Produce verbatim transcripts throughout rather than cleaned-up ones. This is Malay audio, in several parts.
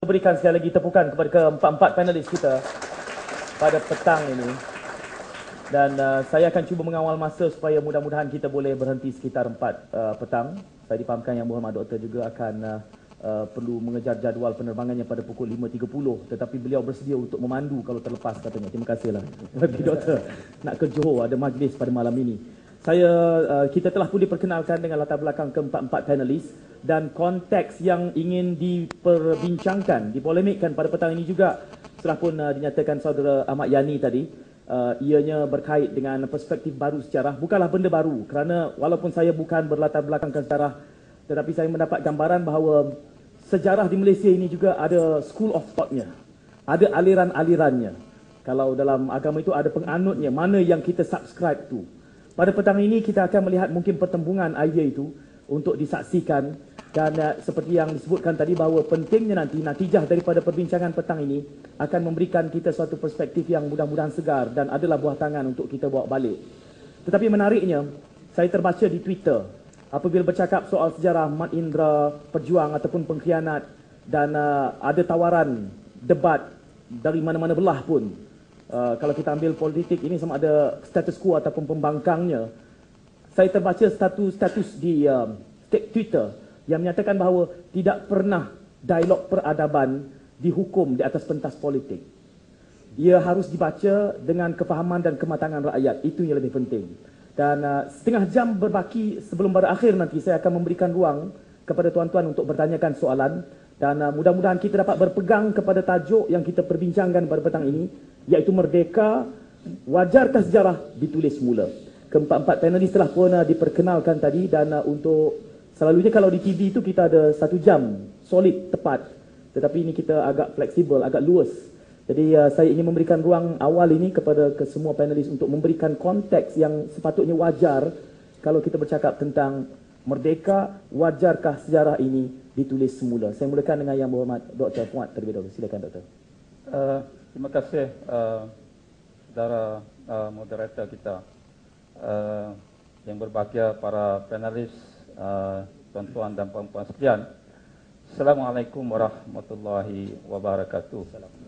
Berikan sekali lagi tepukan kepada keempat-empat panelis kita pada petang ini. Dan uh, saya akan cuba mengawal masa supaya mudah-mudahan kita boleh berhenti sekitar empat uh, petang. Saya dipahamkan Yang Berhormat Doktor juga akan uh, uh, perlu mengejar jadual penerbangannya pada pukul lima tiga puluh. Tetapi beliau bersedia untuk memandu kalau terlepas katanya. Terima kasihlah. Tapi Doktor nak ke Johor, ada majlis pada malam ini. Saya uh, kita telah pun diperkenalkan dengan latar belakang keempat-empat panelis dan konteks yang ingin diperbincangkan, dipolemikkan pada petang ini juga setelah pun uh, dinyatakan saudara Ahmad Yani tadi, uh, ianya berkait dengan perspektif baru sejarah. Bukanlah benda baru kerana walaupun saya bukan berlatar belakangkan sejarah, tetapi saya mendapat gambaran bahawa sejarah di Malaysia ini juga ada school of thought-nya, ada aliran-alirannya. Kalau dalam agama itu ada penganutnya, mana yang kita subscribe tu. Pada petang ini kita akan melihat mungkin pertembungan idea itu untuk disaksikan dan uh, seperti yang disebutkan tadi bahawa pentingnya nanti natijah daripada perbincangan petang ini akan memberikan kita suatu perspektif yang mudah-mudahan segar dan adalah buah tangan untuk kita bawa balik. Tetapi menariknya, saya terbaca di Twitter apabila bercakap soal sejarah Mat Indra, perjuang ataupun pengkhianat dan uh, ada tawaran debat dari mana-mana belah pun. Uh, kalau kita ambil politik ini sama ada status quo ataupun pembangkangnya. Saya terbaca status-status di uh, Twitter yang menyatakan bahawa tidak pernah dialog peradaban dihukum di atas pentas politik. Ia harus dibaca dengan kefahaman dan kematangan rakyat. Itu yang lebih penting. Dan uh, setengah jam berbaki sebelum berakhir nanti saya akan memberikan ruang kepada tuan-tuan untuk bertanyakan soalan. Dan uh, mudah-mudahan kita dapat berpegang kepada tajuk yang kita perbincangkan pada petang ini, iaitu Merdeka, wajarkah sejarah ditulis semula. Keempat-empat panelis telah pun uh, diperkenalkan tadi dan uh, untuk selalunya kalau di T V itu kita ada satu jam solid tepat, tetapi ini kita agak fleksibel, agak luas. Jadi uh, saya ingin memberikan ruang awal ini kepada ke semua panelis untuk memberikan konteks yang sepatutnya wajar kalau kita bercakap tentang Merdeka, wajarkah sejarah ini ditulis semula. Saya mulakan dengan Yang Berhormat Doktor Fuad terlebih dahulu. Silakan Doktor. Uh, terima kasih uh, saudara uh, moderator kita, uh, yang berbahagia para panelis, uh, tuan-tuan dan puan-puan sekalian. Assalamualaikum warahmatullahi wabarakatuh.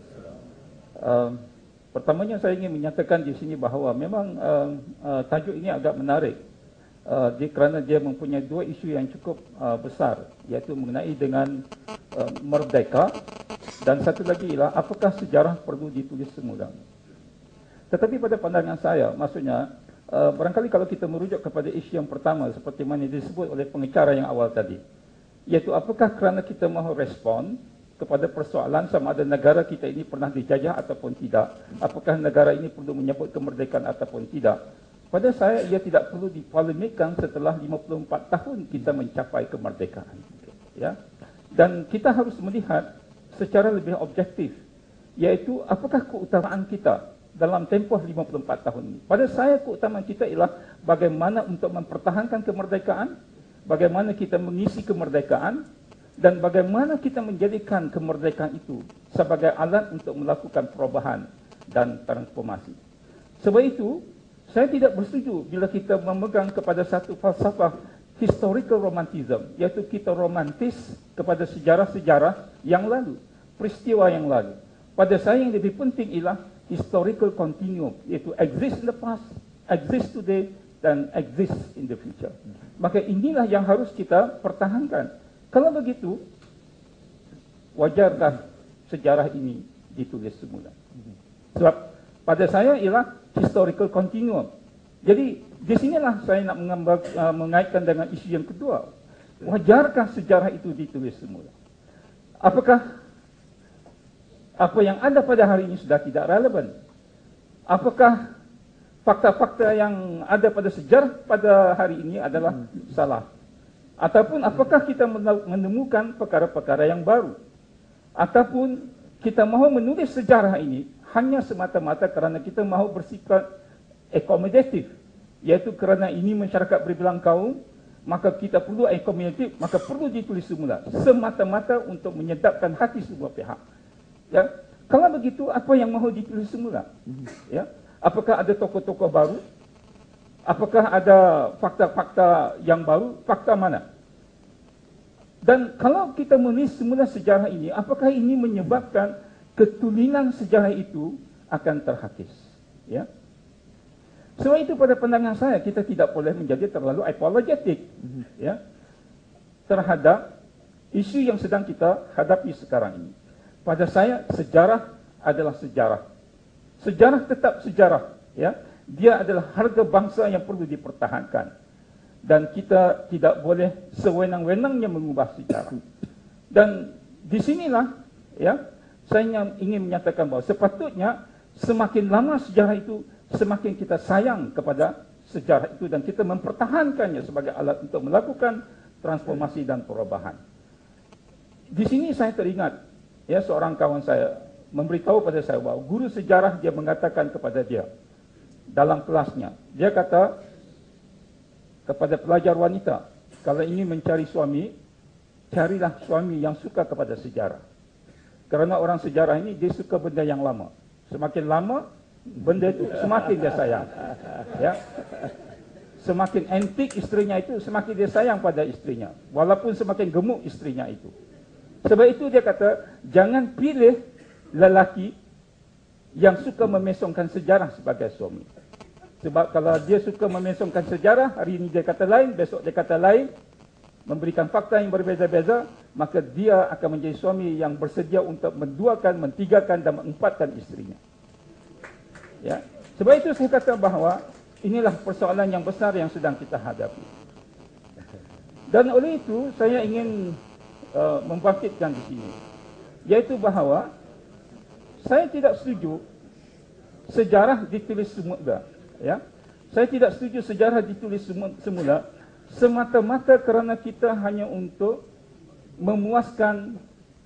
Uh, pertamanya saya ingin menyatakan di sini bahawa memang uh, uh, tajuk ini agak menarik. Uh, dia, kerana dia mempunyai dua isu yang cukup uh, besar, iaitu mengenai dengan uh, merdeka dan satu lagi ialah apakah sejarah perlu ditulis semula. Tetapi pada pandangan saya, maksudnya uh, barangkali kalau kita merujuk kepada isu yang pertama seperti mana disebut oleh pengacara yang awal tadi, iaitu apakah kerana kita mahu respon kepada persoalan sama ada negara kita ini pernah dijajah ataupun tidak, apakah negara ini perlu menyebut kemerdekaan ataupun tidak. Pada saya, ia tidak perlu dipolemikkan setelah lima puluh empat tahun kita mencapai kemerdekaan. Ya? Dan kita harus melihat secara lebih objektif, iaitu apakah keutamaan kita dalam tempoh lima puluh empat tahun ini. Pada saya, keutamaan kita ialah bagaimana untuk mempertahankan kemerdekaan, bagaimana kita mengisi kemerdekaan, dan bagaimana kita menjadikan kemerdekaan itu sebagai alat untuk melakukan perubahan dan transformasi. Sebab itu, saya tidak bersetuju bila kita memegang kepada satu falsafah historical romantism, iaitu kita romantis kepada sejarah-sejarah yang lalu, peristiwa yang lalu. Pada saya yang lebih penting ialah historical continuum, iaitu exist in the past, exist today, dan exist in the future. Maka inilah yang harus kita pertahankan. Kalau begitu, wajarkah sejarah ini ditulis semula? Sebab pada saya ialah historical continuum. Jadi di sinilah saya nak mengambil, uh, mengaitkan dengan isu yang kedua. Wajarkah sejarah itu ditulis semula? Apakah apa yang ada pada hari ini sudah tidak relevan? Apakah fakta-fakta yang ada pada sejarah pada hari ini adalah salah? Ataupun apakah kita menemukan perkara-perkara yang baru? Ataupun kita mahu menulis sejarah ini hanya semata-mata kerana kita mahu bersifat akomodatif, iaitu kerana ini masyarakat berbilang kaum, maka kita perlu akomodatif, maka perlu ditulis semula, semata-mata untuk menyedapkan hati semua pihak. Ya, kalau begitu apa yang mahu ditulis semula? Ya, apakah ada tokoh-tokoh baru? Apakah ada fakta-fakta yang baru? Fakta mana? Dan kalau kita menulis semula sejarah ini, apakah ini menyebabkan ketulinan sejarah itu akan terhakis? Ya. Sebab itu pada pandangan saya, kita tidak boleh menjadi terlalu apologetik, ya, terhadap isu yang sedang kita hadapi sekarang ini. Pada saya, sejarah adalah sejarah. Sejarah tetap sejarah, ya. Dia adalah harga bangsa yang perlu dipertahankan. Dan kita tidak boleh sewenang-wenangnya mengubah sejarah. Dan di sinilah, ya, saya ingin menyatakan bahawa sepatutnya semakin lama sejarah itu, semakin kita sayang kepada sejarah itu dan kita mempertahankannya sebagai alat untuk melakukan transformasi dan perubahan. Di sini saya teringat, ya, seorang kawan saya memberitahu pada saya bahawa guru sejarah dia mengatakan kepada dia dalam kelasnya, dia kata kepada pelajar wanita, kalau ingin mencari suami, carilah suami yang suka kepada sejarah. Kerana orang sejarah ini dia suka benda yang lama. Semakin lama benda itu semakin dia sayang. Ya. Semakin antik istrinya itu, semakin dia sayang pada istrinya, walaupun semakin gemuk istrinya itu. Sebab itu dia kata, jangan pilih lelaki yang suka memesongkan sejarah sebagai suami. Sebab kalau dia suka memesongkan sejarah, hari ini dia kata lain, besok dia kata lain, memberikan fakta yang berbeza-beza, maka dia akan menjadi suami yang bersedia untuk menduakan, mentigakan dan mengempatkan istrinya. Ya. Sebab itu saya kata bahawa inilah persoalan yang besar yang sedang kita hadapi. Dan oleh itu saya ingin uh, membangkitkan di sini, yaitu bahawa saya tidak setuju sejarah ditulis semula. Ya, saya tidak setuju sejarah ditulis semula semata-mata kerana kita hanya untuk memuaskan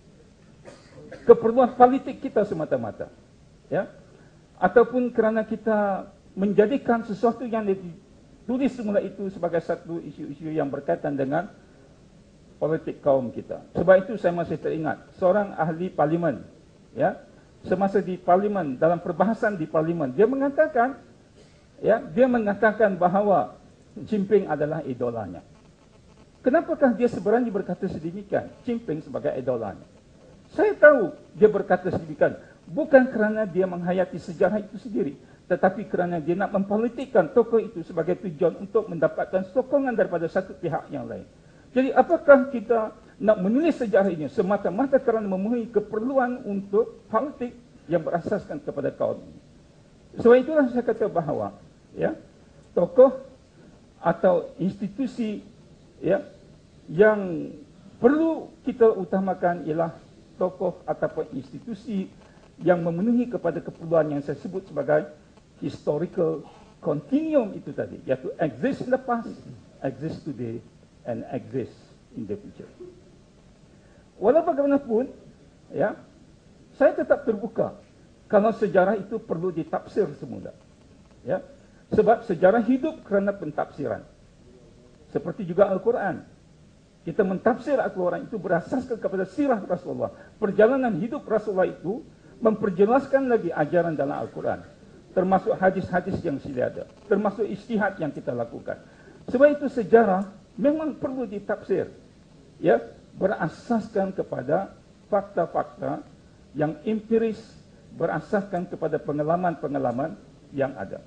keperluan politik kita semata-mata, ya, ataupun kerana kita menjadikan sesuatu yang ditulis semula itu sebagai satu isu-isu yang berkaitan dengan politik kaum kita. Sebab itu saya masih teringat seorang ahli parlimen, ya, semasa di parlimen, dalam perbahasan di parlimen, dia mengatakan, ya, dia mengatakan bahawa Jinping adalah idolanya. Kenapakah dia sebenarnya berkata sedemikian, Jinping sebagai idolanya? Saya tahu dia berkata sedemikian bukan kerana dia menghayati sejarah itu sendiri, tetapi kerana dia nak mempolitikkan tokoh itu sebagai tujuan untuk mendapatkan sokongan daripada satu pihak yang lain. Jadi apakah kita nak menulis sejarah ini semata-mata kerana memenuhi keperluan untuk politik yang berasaskan kepada kaum ini? Sebab itulah saya kata bahawa, ya, tokoh atau institusi, ya, yang perlu kita utamakan ialah tokoh ataupun institusi yang memenuhi kepada keperluan yang saya sebut sebagai historical continuum itu tadi, iaitu exist in the past, exist today, and exist in the future. Walau bagaimanapun, ya, saya tetap terbuka kalau sejarah itu perlu ditafsir semula, ya. Sebab sejarah hidup kerana pentafsiran. Seperti juga Al-Quran. Kita mentafsir Al-Quran itu berasaskan kepada sirah Rasulullah. Perjalanan hidup Rasulullah itu memperjelaskan lagi ajaran dalam Al-Quran. Termasuk hadis-hadis yang sudah ada. Termasuk ijtihad yang kita lakukan. Sebab itu sejarah memang perlu ditafsir. Ya, berasaskan kepada fakta-fakta yang empiris, berasaskan kepada pengalaman-pengalaman yang ada.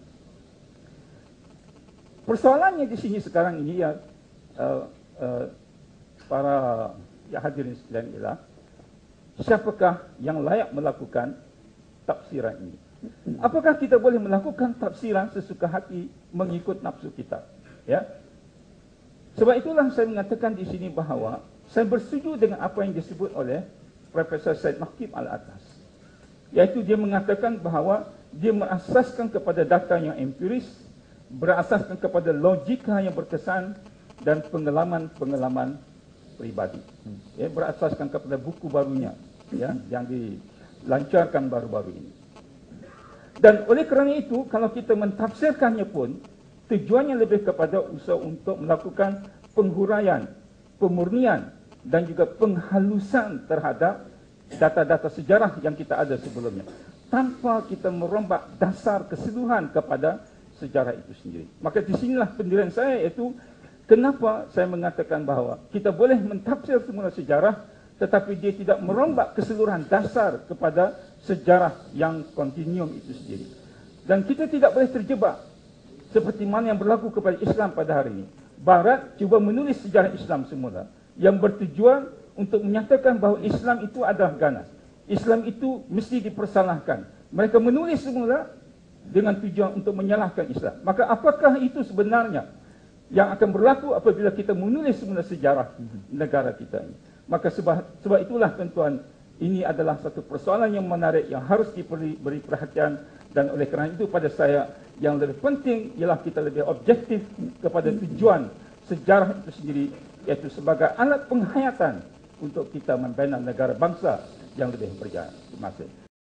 Persoalannya di sini sekarang ini, ya, uh, uh, para ya, hadirin sekalian, ialah siapakah yang layak melakukan tafsiran ini? Apakah kita boleh melakukan tafsiran sesuka hati mengikut nafsu kita? Ya. Sebab itulah saya mengatakan di sini bahawa saya bersetuju dengan apa yang disebut oleh Profesor Syed Naqib Al-Atas, yaitu dia mengatakan bahawa dia merasaskan kepada data yang empiris, berasaskan kepada logika yang berkesan dan pengalaman-pengalaman pribadi. Ya, berasaskan kepada buku barunya, ya, yang dilancarkan baru-baru ini. Dan oleh kerana itu, kalau kita mentafsirkannya pun, tujuannya lebih kepada usaha untuk melakukan penghuraian, pemurnian dan juga penghalusan terhadap data-data sejarah yang kita ada sebelumnya, tanpa kita merombak dasar keseluruhan kepada sejarah itu sendiri. Maka di sinilah pendirian saya, iaitu Kenapa saya mengatakan bahawa kita boleh mentafsir semula sejarah, tetapi dia tidak merombak keseluruhan dasar kepada sejarah yang kontinuum itu sendiri. Dan kita tidak boleh terjebak seperti mana yang berlaku kepada Islam pada hari ini. Barat cuba menulis sejarah Islam semula yang bertujuan untuk menyatakan bahawa Islam itu adalah ganas. Islam itu mesti dipersalahkan. Mereka menulis semula dengan tujuan untuk menyalahkan Islam. Maka apakah itu sebenarnya yang akan berlaku apabila kita menulis semula sejarah negara kita ini? Maka sebab, sebab itulah tuan-tuan, ini adalah satu persoalan yang menarik yang harus diberi beri perhatian, dan oleh kerana itu pada saya yang lebih penting ialah kita lebih objektif kepada tujuan sejarah itu sendiri, iaitu sebagai alat penghayatan untuk kita membina negara bangsa yang lebih berjaya. Terima kasih.